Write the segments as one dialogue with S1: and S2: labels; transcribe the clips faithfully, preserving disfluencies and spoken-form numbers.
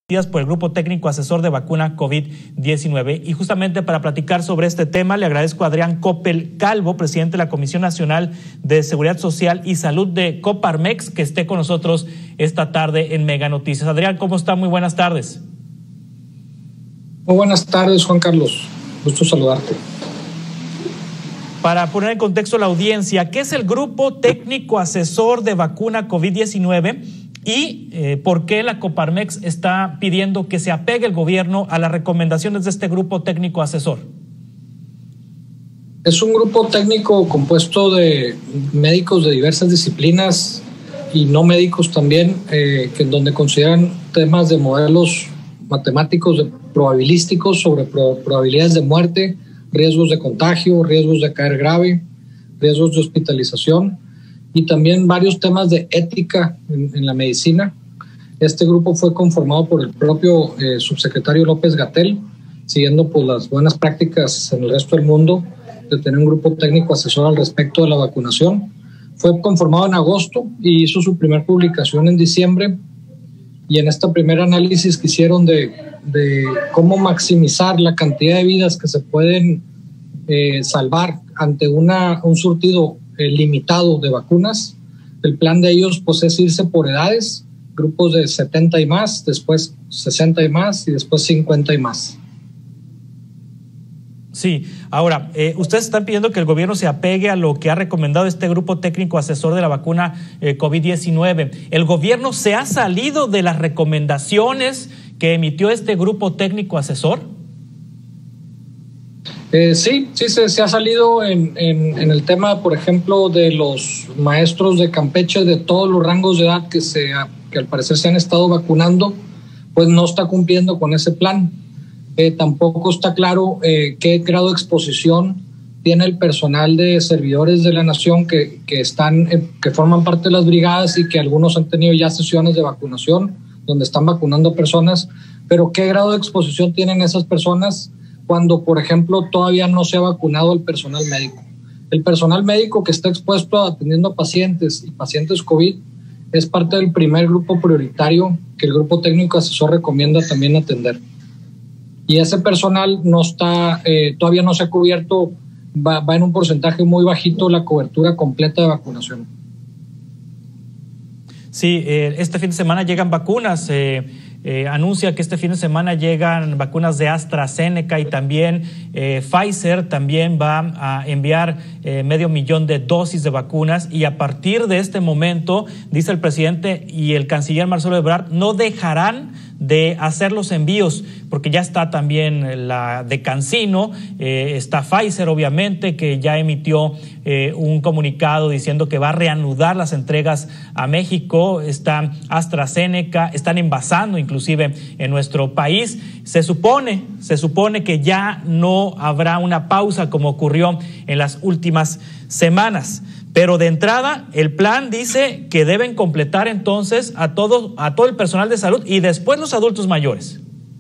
S1: por el Grupo Técnico Asesor de Vacuna COVID diecinueve. Y justamente para platicar sobre este tema, le agradezco a Adrián Coppel Calvo, presidente de la Comisión Nacional de Seguridad Social y Salud de Coparmex, que esté con nosotros esta tarde en Mega Noticias. Adrián, ¿cómo está? Muy buenas tardes.
S2: Muy buenas tardes, Juan Carlos. Gusto saludarte.
S1: Para poner en contexto a la audiencia, ¿qué es el Grupo Técnico Asesor de Vacuna COVID diecinueve? ¿Y eh, por qué la Coparmex está pidiendo que se apegue el gobierno a las recomendaciones de este grupo técnico asesor?
S2: Es un grupo técnico compuesto de médicos de diversas disciplinas y no médicos también, eh, que donde consideran temas de modelos matemáticos, de probabilísticos sobre pro, probabilidades de muerte, riesgos de contagio, riesgos de caer grave, riesgos de hospitalización, y también varios temas de ética en, en la medicina. Este grupo fue conformado por el propio eh, subsecretario López-Gatell, siguiendo pues, las buenas prácticas en el resto del mundo de tener un grupo técnico asesor al respecto de la vacunación. Fue conformado en agosto y hizo su primera publicación en diciembre, y en este primer análisis que hicieron de, de cómo maximizar la cantidad de vidas que se pueden eh, salvar ante una, un surtido Eh, limitado de vacunas. El plan de ellos pues es irse por edades, grupos de setenta y más, después sesenta y más y después cincuenta y más.
S1: Sí, ahora, eh, ustedes están pidiendo que el gobierno se apegue a lo que ha recomendado este grupo técnico asesor de la vacuna eh, COVID diecinueve. ¿El gobierno se ha salido de las recomendaciones que emitió este grupo técnico asesor?
S2: Eh, sí, sí se, se ha salido en, en, en el tema, por ejemplo, de los maestros de Campeche, de todos los rangos de edad que, se, que al parecer se han estado vacunando, pues no está cumpliendo con ese plan. Eh, tampoco está claro eh, qué grado de exposición tiene el personal de servidores de la nación que, que, están, eh, que forman parte de las brigadas y que algunos han tenido ya sesiones de vacunación donde están vacunando personas, pero qué grado de exposición tienen esas personas cuando, por ejemplo, todavía no se ha vacunado el personal médico. El personal médico que está expuesto a atendiendo a pacientes y pacientes COVID es parte del primer grupo prioritario que el grupo técnico asesor recomienda también atender. Y ese personal no está, eh, todavía no se ha cubierto, va, va en un porcentaje muy bajito la cobertura completa de vacunación.
S1: Sí, eh, este fin de semana llegan vacunas. Eh, eh, anuncia que este fin de semana llegan vacunas de AstraZeneca y también eh, Pfizer también va a enviar eh, medio millón de dosis de vacunas, y a partir de este momento, dice el presidente y el canciller Marcelo Ebrard, no dejarán de hacer los envíos, porque ya está también la de CanSino, eh, está Pfizer obviamente, que ya emitió eh, un comunicado diciendo que va a reanudar las entregas a México, está AstraZeneca, están envasando inclusive en nuestro país. Se supone, se supone que ya no habrá una pausa como ocurrió en las últimas semanas. Pero de entrada, el plan dice que deben completar entonces a todo, a todo el personal de salud y después los adultos mayores.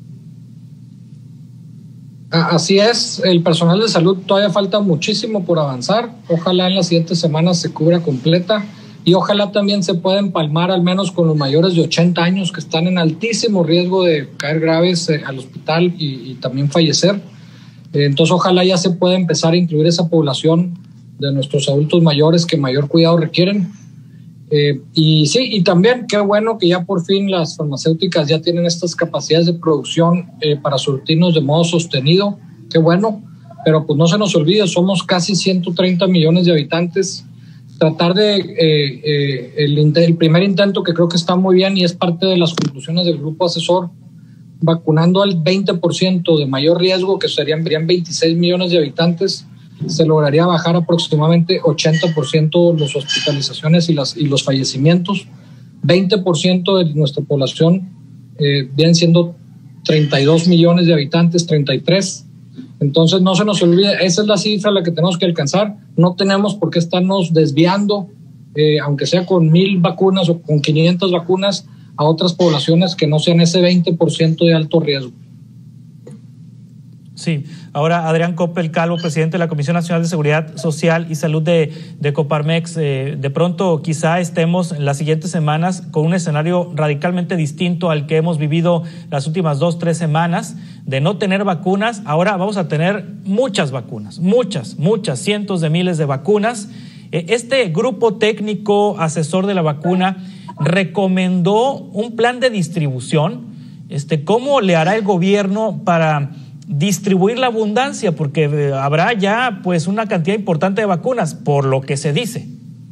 S2: Así es, el personal de salud todavía falta muchísimo por avanzar. Ojalá en las siguientes semanas se cubra completa y ojalá también se pueda empalmar al menos con los mayores de ochenta años que están en altísimo riesgo de caer graves al hospital y, y también fallecer. Entonces ojalá ya se pueda empezar a incluir esa población de nuestros adultos mayores que mayor cuidado requieren. Eh, y sí, y también qué bueno que ya por fin las farmacéuticas ya tienen estas capacidades de producción eh, para surtirnos de modo sostenido, qué bueno, pero pues no se nos olvide, somos casi ciento treinta millones de habitantes. Tratar de, eh, eh, el, el primer intento que creo que está muy bien y es parte de las conclusiones del grupo asesor, vacunando al veinte por ciento de mayor riesgo, que serían, serían veintiséis millones de habitantes, se lograría bajar aproximadamente ochenta por ciento las hospitalizaciones y, las, y los fallecimientos. veinte por ciento de nuestra población eh, vienen siendo treinta y dos millones de habitantes, treinta y tres. Entonces no se nos olvide, esa es la cifra a la que tenemos que alcanzar. No tenemos por qué estarnos desviando, eh, aunque sea con mil vacunas o con quinientas vacunas, a otras poblaciones que no sean ese veinte por ciento de alto riesgo.
S1: Sí, ahora Adrián Coppel Calvo, presidente de la Comisión Nacional de Seguridad Social y Salud de, de Coparmex, eh, de pronto quizá estemos en las siguientes semanas con un escenario radicalmente distinto al que hemos vivido las últimas dos, tres semanas, de no tener vacunas. Ahora vamos a tener muchas vacunas, muchas, muchas, cientos de miles de vacunas. Eh, este grupo técnico asesor de la vacuna recomendó un plan de distribución. Este, ¿cómo le hará el gobierno para distribuir la abundancia? Porque eh, habrá ya pues una cantidad importante de vacunas, por lo que se dice.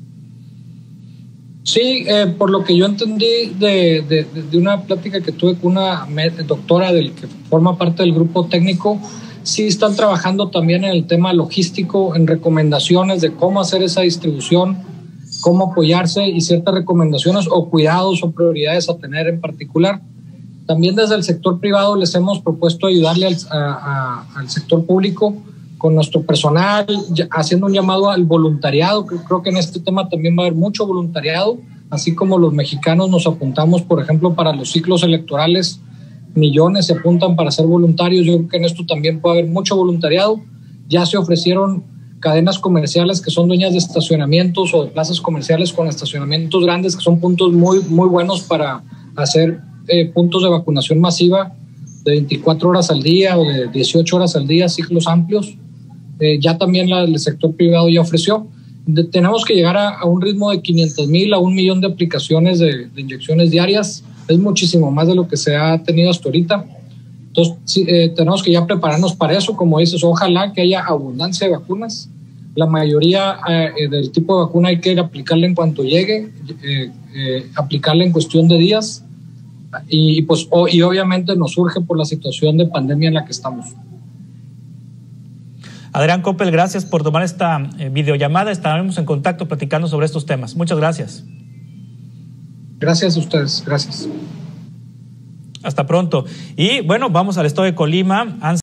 S2: Sí, eh, por lo que yo entendí de, de, de una plática que tuve con una doctora del que forma parte del grupo técnico, sí están trabajando también en el tema logístico, en recomendaciones de cómo hacer esa distribución, cómo apoyarse y ciertas recomendaciones o cuidados o prioridades a tener en particular. También desde el sector privado les hemos propuesto ayudarle al, a, a, al sector público con nuestro personal, haciendo un llamado al voluntariado, que creo que en este tema también va a haber mucho voluntariado, así como los mexicanos nos apuntamos, por ejemplo, para los ciclos electorales, millones se apuntan para ser voluntarios. Yo creo que en esto también puede haber mucho voluntariado. Ya se ofrecieron cadenas comerciales que son dueñas de estacionamientos o de plazas comerciales con estacionamientos grandes, que son puntos muy, muy buenos para hacer Eh, puntos de vacunación masiva de veinticuatro horas al día o de dieciocho horas al día, ciclos amplios. Eh, ya también la, el sector privado ya ofreció. De, tenemos que llegar a, a un ritmo de quinientos mil a un millón de aplicaciones de, de inyecciones diarias. Es muchísimo más de lo que se ha tenido hasta ahorita. Entonces, sí, eh, tenemos que ya prepararnos para eso. Como dices, ojalá que haya abundancia de vacunas. La mayoría eh, del tipo de vacuna hay que ir a aplicarla en cuanto llegue, eh, eh, aplicarla en cuestión de días. Y, pues, o, y obviamente nos surge por la situación de pandemia en la que estamos.
S1: Adrián Coppel, gracias por tomar esta eh, videollamada. Estaremos en contacto platicando sobre estos temas. Muchas gracias.
S2: Gracias a ustedes, gracias.
S1: Hasta pronto. Y bueno, vamos al estado de Colima. Han